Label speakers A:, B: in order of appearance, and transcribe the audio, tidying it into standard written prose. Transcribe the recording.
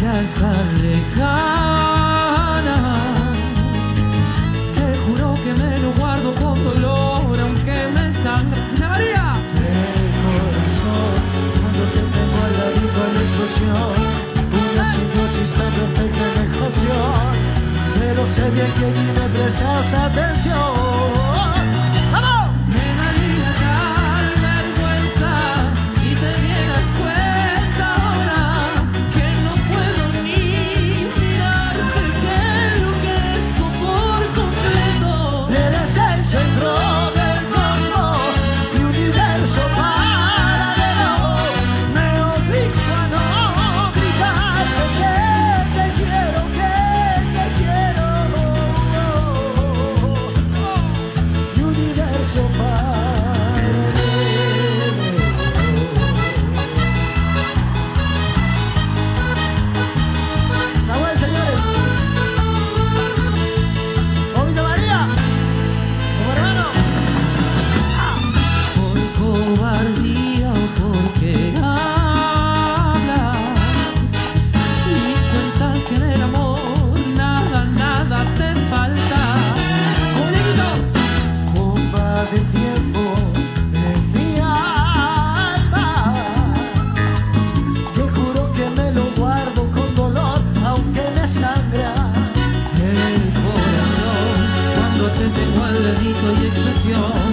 A: ya estás lejana. Te juro que me lo guardo con dolor, aunque me sangra. ¡José María!
B: El corazón, cuando te tengo al ladito a la explosión, una simbiosis tan perfecta en ecuación, pero sé bien que ni me prestas atención. Centro del cosmos, mi universo paralelo, me obligo a no gritarte que te quiero, mi universo paralelo. ¡La buena, señores! ¡Con José María!
A: Cobardía o porque hablas y cuentas que en el amor nada te falta.
B: Bomba de tiempo en mi alma, te juro que me lo guardo con dolor, aunque me sangra
A: el corazón cuando te tengo al ladito y expresión.